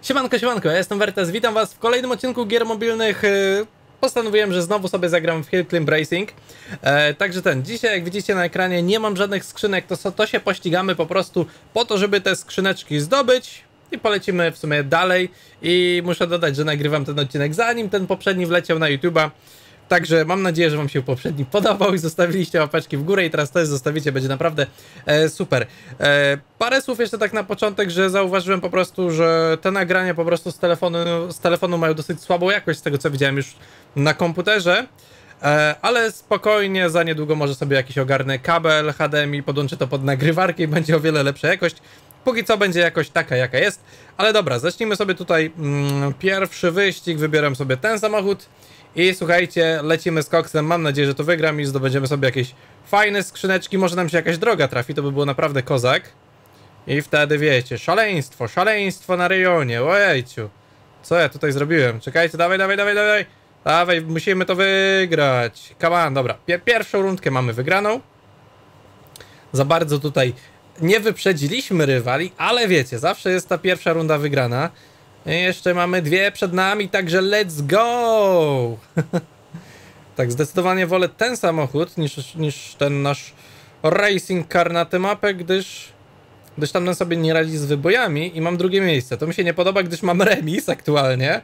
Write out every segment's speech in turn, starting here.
Siemanko, siemanko, ja jestem Wertes, witam was w kolejnym odcinku gier mobilnych. Postanowiłem, że znowu sobie zagram w Hill Climb Racing. Także dzisiaj jak widzicie na ekranie nie mam żadnych skrzynek, to się pościgamy po prostu po to, żeby te skrzyneczki zdobyć. I polecimy w sumie dalej. I muszę dodać, że nagrywam ten odcinek zanim ten poprzedni wleciał na YouTube'a. Także mam nadzieję, że wam się poprzedni podobał i zostawiliście łapeczki w górę i teraz też zostawicie, będzie naprawdę super. Parę słów jeszcze tak na początek, że zauważyłem po prostu, że te nagrania po prostu z telefonu mają dosyć słabą jakość, z tego co widziałem już na komputerze. Ale spokojnie, za niedługo może sobie jakiś ogarnę kabel HDMI, podłączę to pod nagrywarkę i będzie o wiele lepsza jakość. Póki co będzie jakoś taka, jaka jest. Ale dobra, zacznijmy sobie tutaj pierwszy wyścig, wybieram sobie ten samochód. I słuchajcie, lecimy z koksem, mam nadzieję, że to wygram i zdobędziemy sobie jakieś fajne skrzyneczki, może nam się jakaś droga trafi, to by było naprawdę kozak. I wtedy wiecie, szaleństwo na rejonie, ojejciu. Co ja tutaj zrobiłem? Czekajcie, dawaj, musimy to wygrać. Come on, dobra, pierwszą rundkę mamy wygraną. Za bardzo tutaj nie wyprzedziliśmy rywali, ale wiecie, zawsze jest ta pierwsza runda wygrana. I jeszcze mamy dwie przed nami, także let's go! Tak, zdecydowanie wolę ten samochód niż ten nasz racing car na tę mapę, gdyż tamten sobie nie radzi z wybojami i mam drugie miejsce. To mi się nie podoba, gdyż mam remis aktualnie.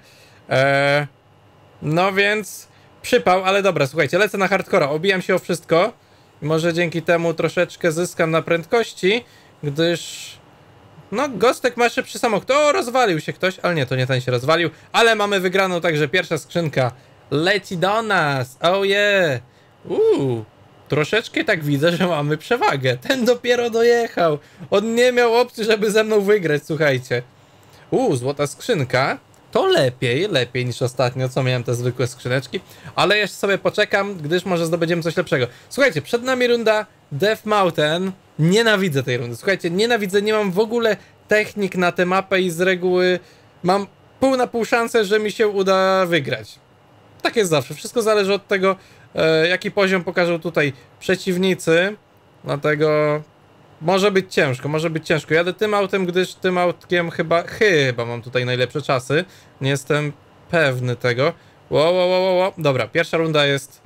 No więc przypał, ale dobra, słuchajcie, lecę na hardcora, obijam się o wszystko. Może dzięki temu troszeczkę zyskam na prędkości, gdyż... No, Gostek ma szybszy samochód. O, rozwalił się ktoś, ale nie, to nie ten się rozwalił. Ale mamy wygraną, także pierwsza skrzynka leci do nas. Oh yeah. Troszeczkę tak widzę, że mamy przewagę. Ten dopiero dojechał. On nie miał opcji, żeby ze mną wygrać, słuchajcie. Złota skrzynka. To lepiej niż ostatnio, co miałem te zwykłe skrzyneczki. Ale jeszcze sobie poczekam, gdyż może zdobędziemy coś lepszego. Słuchajcie, przed nami runda Death Mountain. Nienawidzę tej rundy. Słuchajcie, nienawidzę, nie mam w ogóle technik na tę mapę i z reguły mam pół na pół szansę, że mi się uda wygrać. Tak jest zawsze. Wszystko zależy od tego, jaki poziom pokażą tutaj przeciwnicy. Dlatego może być ciężko. Jadę tym autem, gdyż tym autkiem chyba mam tutaj najlepsze czasy. Nie jestem pewny tego. Wow. Dobra, pierwsza runda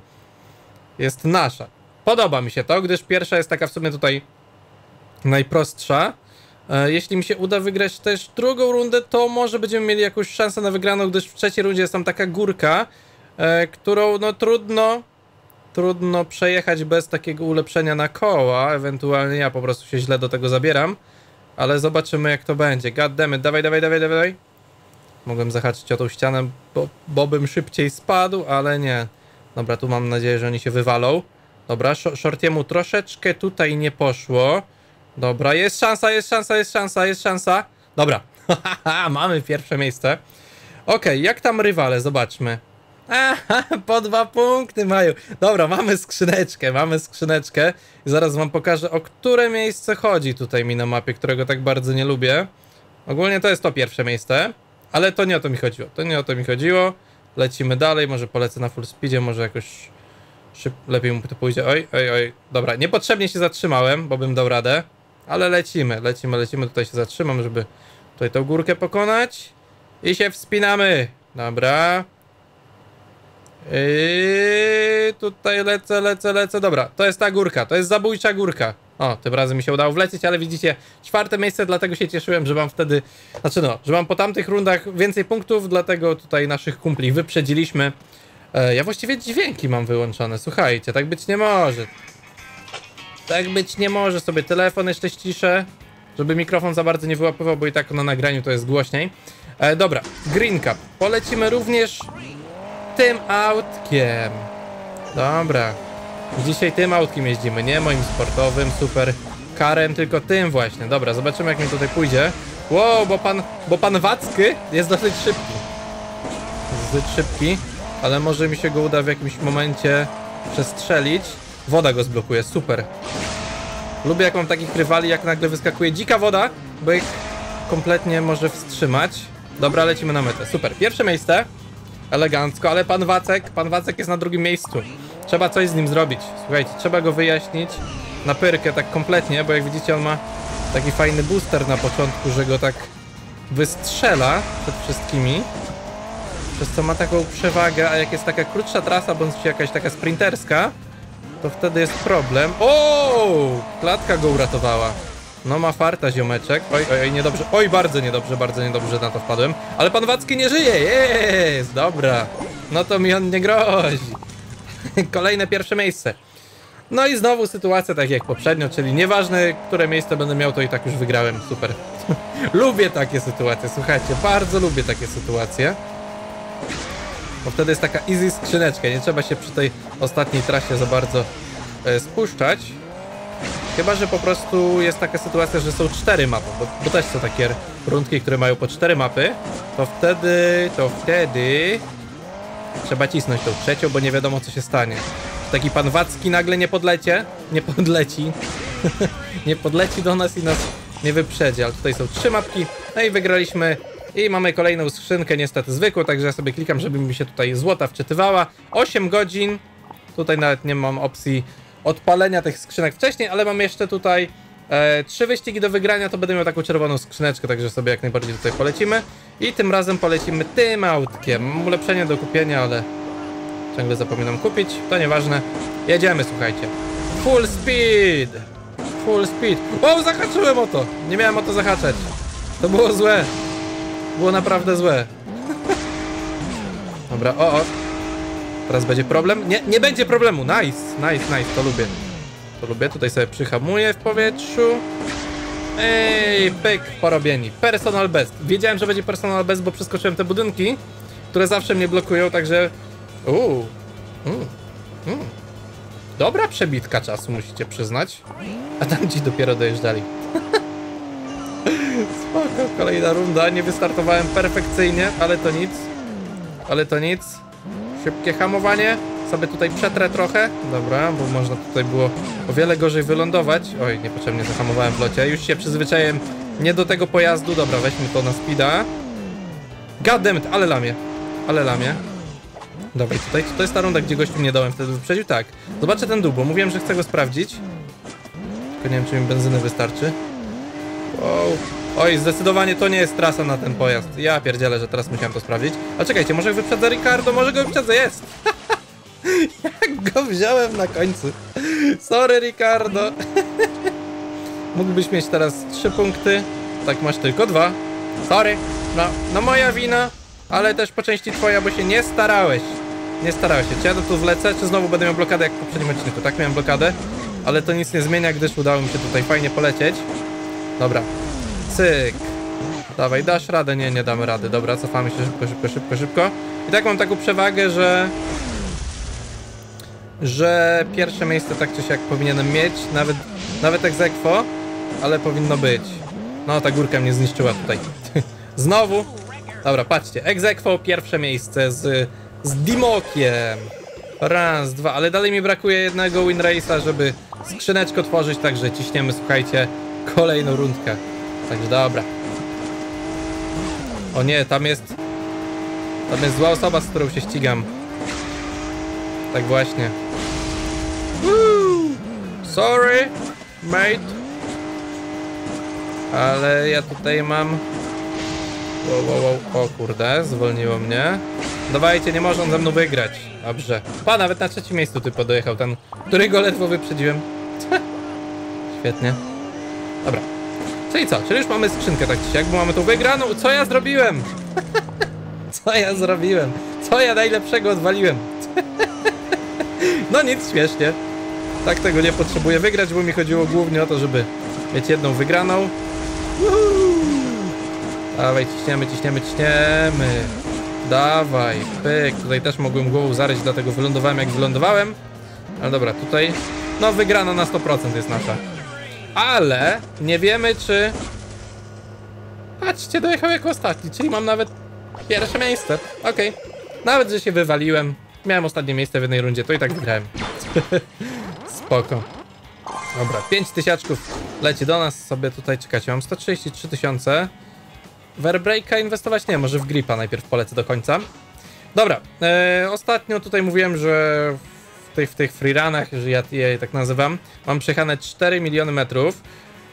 jest nasza. Podoba mi się to, gdyż pierwsza jest taka w sumie tutaj najprostsza. Jeśli mi się uda wygrać też drugą rundę, to może będziemy mieli jakąś szansę na wygraną, gdyż w trzeciej rundzie jest tam taka górka, którą no trudno przejechać bez takiego ulepszenia na koła. Ewentualnie ja po prostu się źle do tego zabieram. Ale zobaczymy jak to będzie. Goddammit, dawaj. Mogłem zahaczyć o tą ścianę, bo bym szybciej spadł, ale nie. Dobra, tu mam nadzieję, że oni się wywalą. Dobra, Shortiemu troszeczkę tutaj nie poszło. Dobra, jest szansa. Dobra, mamy pierwsze miejsce. Okej, jak tam rywale, zobaczmy. Po 2 punkty mają. Dobra, mamy skrzyneczkę. I zaraz wam pokażę, o które miejsce chodzi tutaj mi na mapie, którego tak bardzo nie lubię. Ogólnie to jest to pierwsze miejsce, ale to nie o to mi chodziło. Lecimy dalej, może polecę na full speedzie, może jakoś... lepiej mu to pójdzie. Oj. Dobra, niepotrzebnie się zatrzymałem, bo bym dał radę. Ale lecimy. Tutaj się zatrzymam, żeby tutaj tą górkę pokonać. I się wspinamy. Dobra. I tutaj lecę. Dobra, to jest ta górka. To jest zabójcza górka. O, tym razem mi się udało wlecieć, ale widzicie, 4. miejsce, dlatego się cieszyłem, że mam wtedy... że mam po tamtych rundach więcej punktów, dlatego tutaj naszych kumpli wyprzedziliśmy. Ja właściwie dźwięki mam wyłączone, słuchajcie, tak być nie może. Sobie telefon jeszcze ściszę, żeby mikrofon za bardzo nie wyłapywał, bo i tak na nagraniu to jest głośniej. Dobra, Green Cup. Polecimy również tym autkiem. Dobra, dzisiaj tym autkiem jeździmy, nie moim sportowym super carem, tylko tym właśnie. Dobra, zobaczymy jak mi tutaj pójdzie. Wow, bo pan Wacki jest dosyć szybki. Ale może mi się go uda w jakimś momencie przestrzelić. Woda go zblokuje, super. Lubię jak mam takich rywali, jak nagle wyskakuje dzika woda, bo ich kompletnie może wstrzymać. Dobra, lecimy na metę, super. Pierwsze miejsce, elegancko, ale pan Wacek jest na drugim miejscu. Trzeba coś z nim zrobić, słuchajcie, trzeba go wyjaśnić na pyrkę tak kompletnie, bo jak widzicie on ma taki fajny booster na początku, że go tak wystrzela przed wszystkimi, przez co ma taką przewagę, a jak jest taka krótsza trasa, bądź jakaś taka sprinterska, to wtedy jest problem. O! Klatka go uratowała. No ma farta ziomeczek. Oj, niedobrze. Oj, bardzo niedobrze na to wpadłem. Ale pan Wacki nie żyje, jest! Dobra. No to mi on nie grozi. Kolejne pierwsze miejsce. No i znowu sytuacja tak jak poprzednio, czyli nieważne, które miejsce będę miał, to i tak już wygrałem. Super. Lubię takie sytuacje, słuchajcie, bardzo lubię takie sytuacje. Bo wtedy jest taka easy skrzyneczka, nie trzeba się przy tej ostatniej trasie za bardzo spuszczać. Chyba że po prostu jest taka sytuacja, że są 4 mapy, bo też są takie rundki, które mają po 4 mapy. To wtedy trzeba cisnąć tą trzecią, bo nie wiadomo co się stanie. Taki pan Wacki nagle nie podleci nie podleci do nas i nas nie wyprzedzi, ale tutaj są 3 mapki, no i wygraliśmy i mamy kolejną skrzynkę, niestety zwykłą, także ja sobie klikam, żeby mi się tutaj złota wczytywała. 8 godzin, tutaj nawet nie mam opcji odpalenia tych skrzynek wcześniej, ale mam jeszcze tutaj 3 wyścigi do wygrania, to będę miał taką czerwoną skrzyneczkę, także sobie jak najbardziej tutaj polecimy. I tym razem polecimy tym autkiem. Mam ulepszenie do kupienia, ale ciągle zapominam kupić, to nieważne. Jedziemy, słuchajcie. Full speed! Full speed. O, zahaczyłem o to! Nie miałem o to zahaczać. To było złe. Było naprawdę złe. Dobra, o. Teraz będzie problem? Nie będzie problemu. Nice, to lubię. To lubię, tutaj sobie przyhamuję w powietrzu. Ej, pyk, porobieni. Personal best. Wiedziałem, że będzie personal best, bo przeskoczyłem te budynki, które zawsze mnie blokują, także... Dobra przebitka czasu, musicie przyznać. A tam ci dopiero dojeżdżali. Spoko, kolejna runda. Nie wystartowałem perfekcyjnie, ale to nic. Szybkie hamowanie. Sobie tutaj przetrę trochę. Dobra, bo można tutaj było o wiele gorzej wylądować. Oj, niepotrzebnie zahamowałem w locie. Już się przyzwyczaiłem nie do tego pojazdu. Dobra, weźmy to na speeda. Goddammit, ale lamię. Dobra, tutaj to jest ta runda, gdzie gościu mnie dałem wtedy wyprzedził. Tak, zobaczę ten dół, bo mówiłem, że chcę go sprawdzić. Tylko nie wiem, czy mi benzyny wystarczy. Wow. Oj, zdecydowanie to nie jest trasa na ten pojazd. Ja pierdzielę, że teraz musiałem to sprawdzić. A czekajcie, może wyprzedzę Ricardo, może go wyprzedzę, jest! Jak go wziąłem na końcu. Sorry, Ricardo. Mógłbyś mieć teraz 3 punkty. Tak, masz tylko 2. Sorry. No moja wina, ale też po części twoja, bo się nie starałeś. Czy ja do tu wlecę, czy znowu będę miał blokadę jak w poprzednim odcinku? Tak, miałem blokadę, ale to nic nie zmienia, gdyż udało mi się tutaj fajnie polecieć. Dobra. Cyk. Dawaj, dasz radę? Nie damy rady. Dobra, cofamy się szybko. I tak mam taką przewagę, że pierwsze miejsce tak czy siak powinienem mieć. Nawet ex aequo, ale powinno być. No, ta górka mnie zniszczyła tutaj. Znowu. Dobra, patrzcie. Ex aequo, pierwsze miejsce z Dimokiem. Raz, 2, ale dalej mi brakuje jednego win race'a, żeby skrzyneczkę otworzyć, także ciśniemy, słuchajcie, kolejną rundkę. Także dobra. O nie, tam jest zła osoba, z którą się ścigam. Tak właśnie. Sorry, mate. Ale ja tutaj mam... Wow. O kurde, zwolniło mnie. Dawajcie, nie może on ze mną wygrać. Dobrze. Pa, nawet na 3. miejscu typo dojechał ten, którego ledwo wyprzedziłem. Świetnie. Dobra. Czyli co? Czyli już mamy skrzynkę tak czy siak, bo mamy tą wygraną. Co ja zrobiłem? Co ja najlepszego odwaliłem? No nic, śmiesznie. Tak tego nie potrzebuję wygrać, bo mi chodziło głównie o to, żeby mieć jedną wygraną. Dawaj, ciśniemy. Dawaj, pyk. Tutaj też mogłem głową zaryć, dlatego wylądowałem jak wylądowałem. Ale dobra, tutaj... No wygrana na 100% jest nasza. Ale nie wiemy, czy... Patrzcie, dojechał jako ostatni, czyli mam nawet pierwsze miejsce. Okej. Nawet, że się wywaliłem. Miałem ostatnie miejsce w jednej rundzie, to i tak wygrałem. Spoko. Dobra, 5 tysiaczków leci do nas sobie tutaj. Czekajcie, mam 133 000. W Airbreaka inwestować nie, może w Gripa najpierw polecę do końca. Dobra, ostatnio tutaj mówiłem, że w tych freerunach, że ja je tak nazywam, mam przejechane 4 miliony metrów.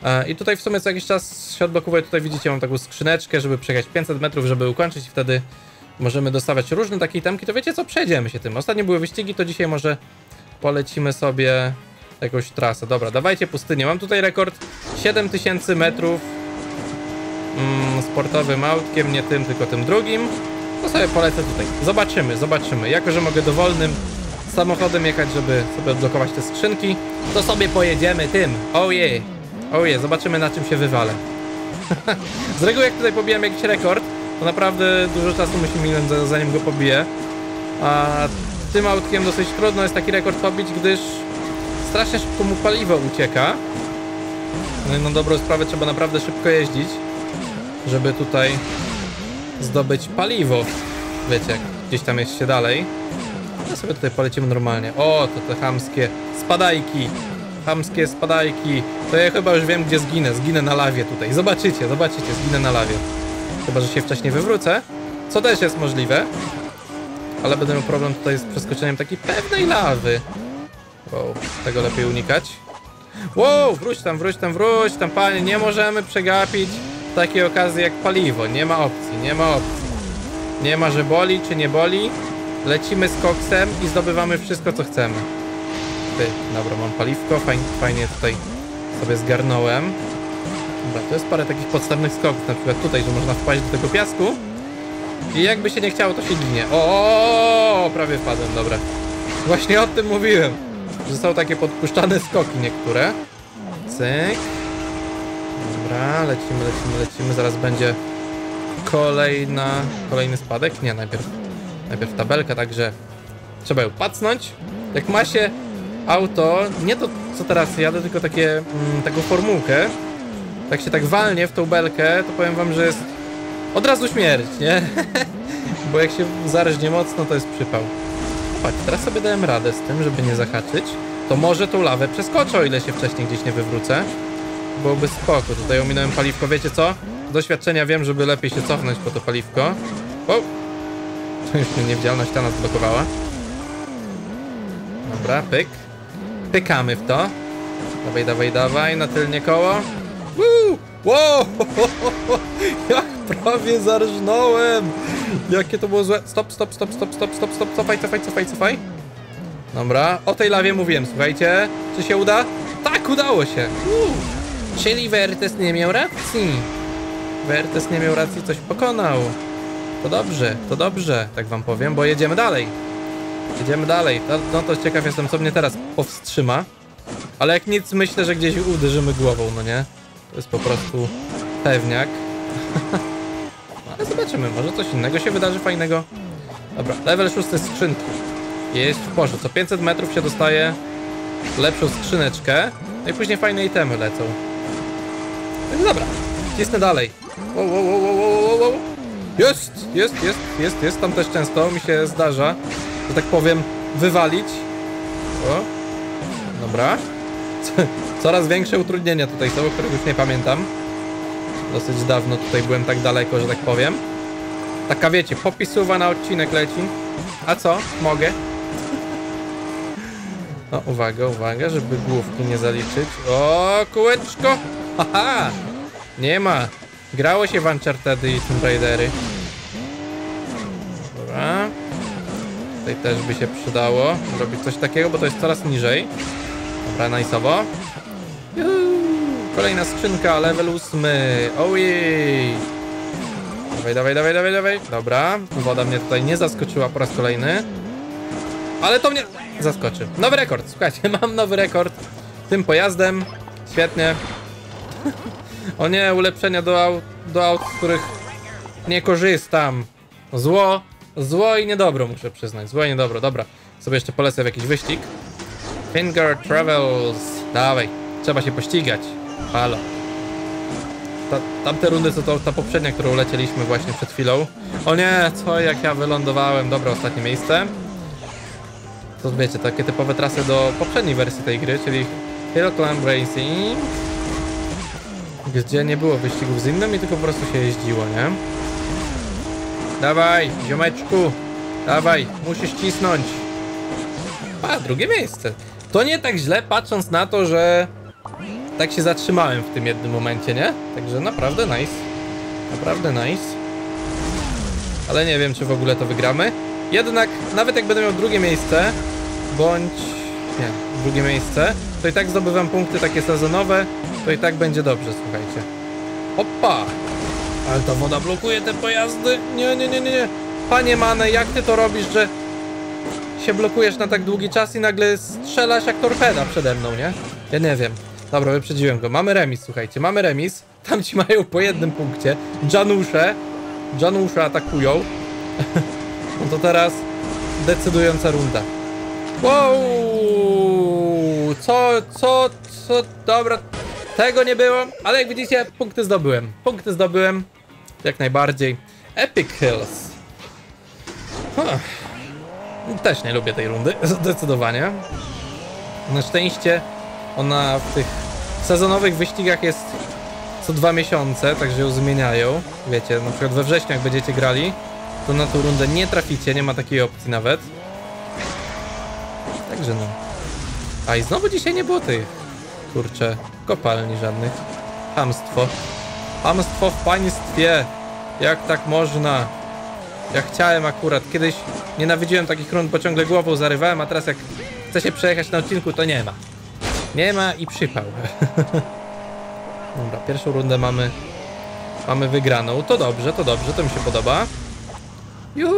I tutaj w sumie co jakiś czas się odblokowuje, tutaj widzicie, mam taką skrzyneczkę, żeby przejechać 500 metrów, żeby ukończyć i wtedy możemy dostawać różne takie itemki, to wiecie co, przejdziemy się tym. Ostatnio były wyścigi, to dzisiaj może polecimy sobie jakąś trasę. Dobra, dawajcie pustynię. Mam tutaj rekord 7000 metrów sportowym autkiem, nie tym, tylko tym drugim. To sobie polecę tutaj. Zobaczymy. Jako że mogę dowolnym samochodem jechać, żeby sobie odblokować te skrzynki, to sobie pojedziemy tym. Oh yeah, zobaczymy na czym się wywalę. Z reguły jak tutaj pobijam jakiś rekord, to naprawdę dużo czasu musi minąć zanim go pobiję. A tym autkiem dosyć trudno jest taki rekord pobić, gdyż strasznie szybko mu paliwo ucieka. No i na dobrą sprawę trzeba naprawdę szybko jeździć, żeby tutaj zdobyć paliwo. Wiecie, jak gdzieś tam jest się dalej. No sobie tutaj polecimy normalnie. O, to te chamskie spadajki. To ja chyba już wiem, gdzie zginę. Zginę na lawie tutaj. Zobaczycie, zginę na lawie. Chyba że się wcześniej wywrócę. Co też jest możliwe. Ale będę miał problem tutaj z przeskoczeniem takiej pewnej lawy. Wow, tego lepiej unikać. Wow, wróć tam, panie. Nie możemy przegapić takiej okazji jak paliwo. Nie ma opcji. Nie ma, że boli czy nie boli. Lecimy z koksem i zdobywamy wszystko, co chcemy. Dobra, mam paliwko. Fajnie tutaj sobie zgarnąłem. Dobra, to jest parę takich podstawnych skoków. Na przykład tutaj, że można wpaść do tego piasku. I jakby się nie chciało, to się ginie. O, prawie wpadłem, dobra. Właśnie o tym mówiłem. Że są takie podpuszczane skoki niektóre. Cyk. Dobra, lecimy. Zaraz będzie kolejny spadek. Nie, najpierw tabelka, także trzeba ją pacnąć. Jak ma się auto, nie to co teraz jadę, tylko taką formułkę. Tak się tak walnie w tą belkę, to powiem wam, że jest od razu śmierć, nie? Bo jak się zarżnie mocno, to jest przypał. Patrz, teraz sobie dałem radę z tym, żeby nie zahaczyć. To może tą lawę przeskoczę, o ile się wcześniej gdzieś nie wywrócę. Byłoby spoko. Tutaj ominąłem paliwko, wiecie co? Z doświadczenia wiem, żeby lepiej się cofnąć po to paliwko. O! To już mnie niewidzialna ściana zblokowała. Dobra, pyk. Pykamy w to. Dawaj, na tylnie koło. Woo! Wow! Jak prawie zarżnąłem! Jakie to było złe. Stop. Cofaj. Dobra, o tej lawie mówiłem, słuchajcie. Czy się uda? Tak, udało się. Czyli Wertes nie miał racji. Coś pokonał. To dobrze, tak wam powiem, bo jedziemy dalej. No to ciekaw jestem, co mnie teraz powstrzyma. Ale jak nic, myślę, że gdzieś uderzymy głową, no nie? To jest po prostu pewniak. Ale zobaczymy, może coś innego się wydarzy fajnego. Dobra, level 6 skrzynki. Jest w porze. Co 500 metrów się dostaje lepszą skrzyneczkę. No i później fajne itemy lecą. No dobra, cisnę dalej. Wow. Jest. Tam też często mi się zdarza, że tak powiem, wywalić. O, dobra. Coraz większe utrudnienia tutaj są, o których już nie pamiętam. Dosyć dawno tutaj byłem tak daleko, że tak powiem. Taka wiecie, popisuwa na odcinek leci. A co? Mogę. No uwaga, żeby główki nie zaliczyć. O, kółeczko! Haha! Nie ma. Grało się w Uncharted i Tomb Raidery. Dobra. Tutaj też by się przydało zrobić coś takiego, bo to jest coraz niżej. Dobra, najsowo. Kolejna skrzynka, level 8. Ojej. Dawaj. Dobra, woda mnie tutaj nie zaskoczyła po raz kolejny. Ale to mnie zaskoczy. Nowy rekord, słuchajcie, mam nowy rekord tym pojazdem. Świetnie. O nie, ulepszenia do aut, z których nie korzystam. Zło i niedobro, muszę przyznać. Zło i niedobro, dobra. Sobie jeszcze polecę w jakiś wyścig. Finger Travels. Dawaj, trzeba się pościgać. Halo. Tamte rundy to ta poprzednia, którą lecieliśmy właśnie przed chwilą. O nie, co jak ja wylądowałem. Dobra, ostatnie miejsce. To wiecie, takie typowe trasy do poprzedniej wersji tej gry, czyli Hill Climb Racing. Gdzie nie było wyścigów z innymi, tylko po prostu się jeździło, nie? Dawaj, ziomeczku. Dawaj, musisz cisnąć. A, drugie miejsce. To nie tak źle, patrząc na to, że tak się zatrzymałem w tym jednym momencie, nie? Także naprawdę nice. Naprawdę nice. Ale nie wiem, czy w ogóle to wygramy. Jednak, nawet jak będę miał drugie miejsce, bądź... nie, drugie miejsce, to i tak zdobywam punkty takie sezonowe, to i tak będzie dobrze, słuchajcie. Opa! Ale ta woda blokuje te pojazdy. Nie, nie, nie, nie, nie. Panie Mane, jak ty to robisz, że się blokujesz na tak długi czas i nagle strzelasz jak torpeda przede mną, nie? Ja nie wiem. Dobra, wyprzedziłem go. Mamy remis, słuchajcie, mamy remis. Tamci mają po jednym punkcie. Janusze atakują. No to teraz decydująca runda. Wow! Co? Dobra, tego nie było, ale jak widzicie, punkty zdobyłem. Punkty zdobyłem, jak najbardziej. Epic Hills. Też nie lubię tej rundy, zdecydowanie. Na szczęście ona w tych sezonowych wyścigach jest co 2 miesiące, także ją zmieniają. Wiecie, na przykład we wrześniu jak będziecie grali, to na tą rundę nie traficie, nie ma takiej opcji nawet. Także no. A i znowu dzisiaj nie było tych, kurczę, kopalni żadnych. Chamstwo. Chamstwo w państwie. Jak tak można? Ja chciałem akurat. Kiedyś nienawidziłem takich rund, bo ciągle głową zarywałem, a teraz jak chcę się przejechać na odcinku, to nie ma. Nie ma i przypał. Dobra, pierwszą rundę mamy wygraną. To dobrze, to mi się podoba. Juhu!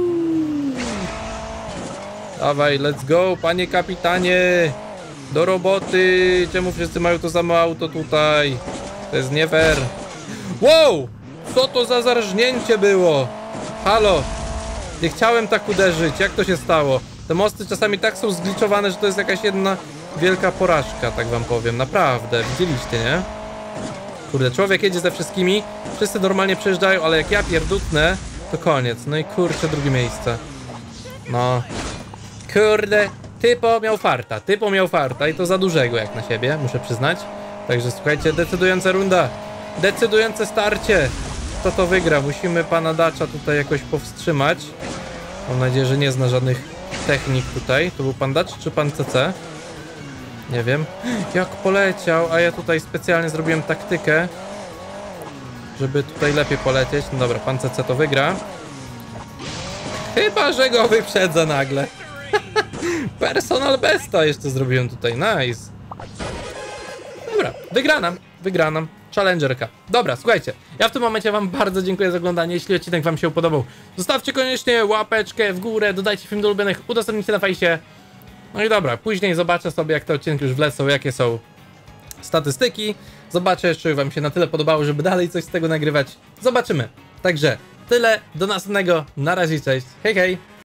Dawaj, let's go, panie kapitanie! Do roboty! Czemu wszyscy mają to samo auto tutaj? To jest nie fair. Wow! Co to za zarżnięcie było? Halo! Nie chciałem tak uderzyć, jak to się stało? Te mosty czasami tak są zgliczowane, że to jest jakaś jedna wielka porażka, tak wam powiem. Naprawdę, widzieliście, nie? Kurde, człowiek jedzie ze wszystkimi, wszyscy normalnie przejeżdżają, ale jak ja pierdutnę, to koniec. No i kurczę, drugie miejsce. No. Kurde, typo miał farta i to za dużego jak na siebie, muszę przyznać. Także słuchajcie, decydująca runda, decydujące starcie. Kto to wygra? Musimy pana Dacza tutaj jakoś powstrzymać. Mam nadzieję, że nie zna żadnych technik tutaj. To był pan Dacz czy pan CC? Nie wiem. Jak poleciał, a ja tutaj specjalnie zrobiłem taktykę, żeby tutaj lepiej polecieć. No dobra, pan CC to wygra. Chyba, że go wyprzedza nagle. Personal besta jeszcze zrobiłem tutaj, nice. Dobra, wygrana. Challengerka. Dobra, słuchajcie, ja w tym momencie wam bardzo dziękuję za oglądanie. Jeśli odcinek wam się podobał, zostawcie koniecznie łapeczkę w górę, dodajcie film do ulubionych, udostępnijcie na fejsie. No i dobra, później zobaczę sobie, jak te odcinki już wlecą, jakie są statystyki. Zobaczę, czy wam się na tyle podobało, żeby dalej coś z tego nagrywać. Zobaczymy. Także tyle, do następnego, na razie, cześć, hej hej.